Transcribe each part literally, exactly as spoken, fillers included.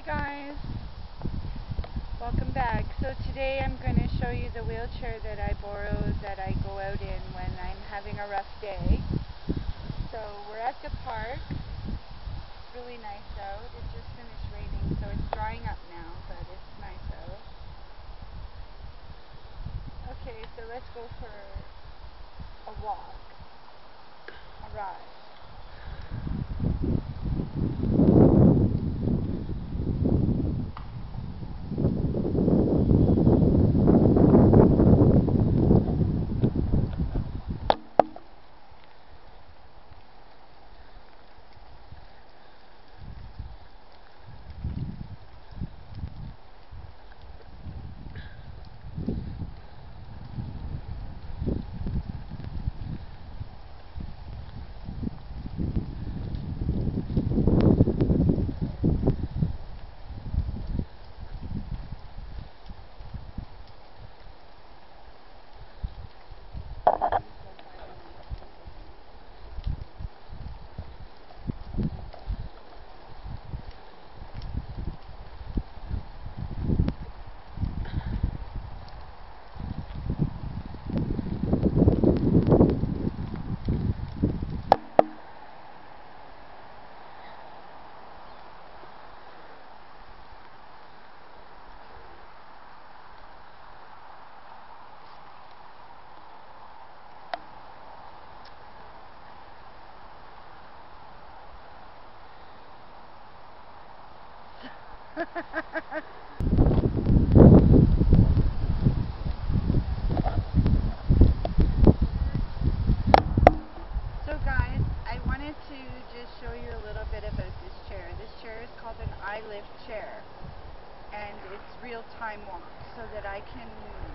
Guys, welcome back. So today I'm going to show you the wheelchair that I borrowed that I go out in when I'm having a rough day. So we're at the park. It's really nice out. It just finished raining, so it's drying up now, but it's nice out. Okay, so let's go for a walk, a ride. So guys, I wanted to just show you a little bit about this chair. This chair is called an iLevel chair, and it's real-time walk, so that I can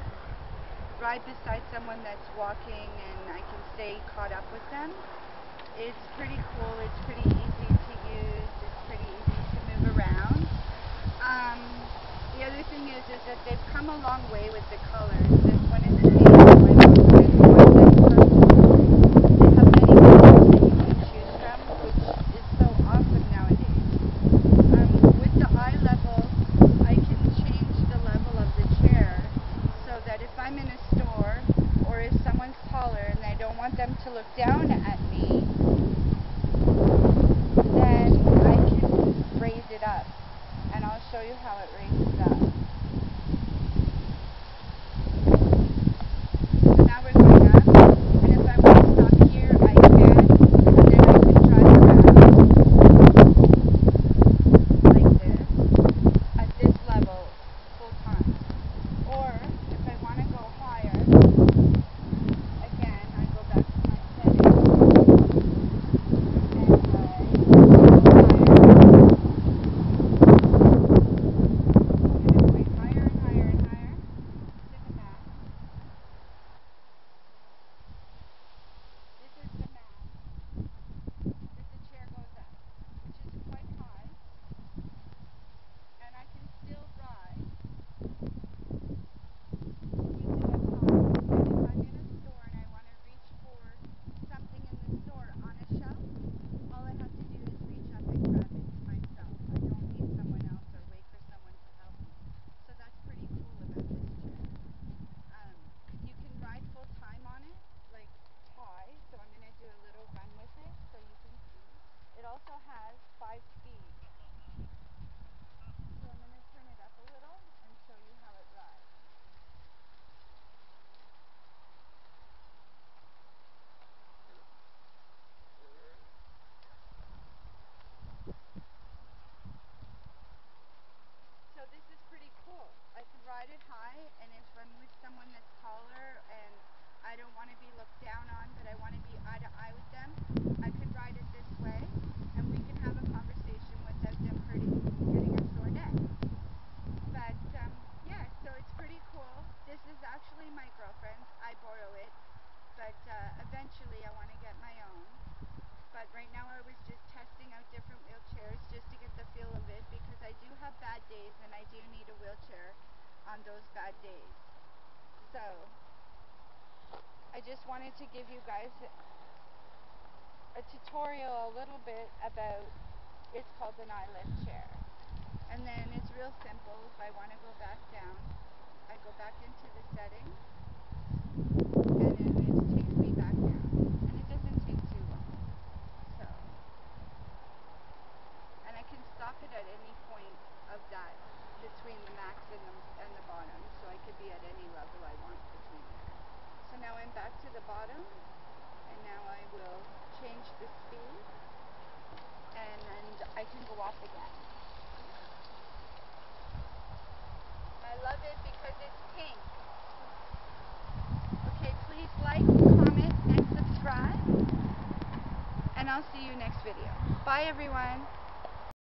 ride beside someone that's walking and I can stay caught up with them. It's pretty cool. It's pretty easy to use. It's pretty easy to move around. Um, the other thing is, is that they've come a long way with the colors. This one is a navy one. This one is purple. They have many colors that you can choose from, which is so awesome nowadays. Um, with the iLevel, I can change the level of the chair so that if I'm in a store or if someone's taller and I don't want them to look down at me, then I can raise it up. And I'll show you how it raises up. So now we're going up, and if I want to stop here, I can, and then I can drive around like this, at this level, full time. Or, if I want to go higher, again, I go back to my settings, and I go higher. It also has five speeds. So I'm going to turn it up a little and show you how it rides. So this is pretty cool. I can ride it high, and if I'm with someone that's taller and I don't want to be looked down on, but I want to be eye to eye with them, I could ride it this way, and we can have a conversation without them hurting, getting a sore neck. But um, yeah, so it's pretty cool. This is actually my girlfriend's. I borrow it, but uh, eventually I want to get my own. But right now I was just testing out different wheelchairs just to get the feel of it, because I do have bad days and I do need a wheelchair on those bad days. So I just wanted to give you guys a tutorial a little bit about, it's called an iLevel chair. And then it's real simple. If I want to go back down, I go back into the settings, and then it takes me back down. And it doesn't take too long. So, and I can stop it at any point of that between the max and the, and the bottom. So I could be at any level I want between there. So now I'm back to the bottom, and now I will change the speed, and then I can go off again. I love it because it's pink. Okay, please like, comment, and subscribe. And I'll see you next video. Bye, everyone.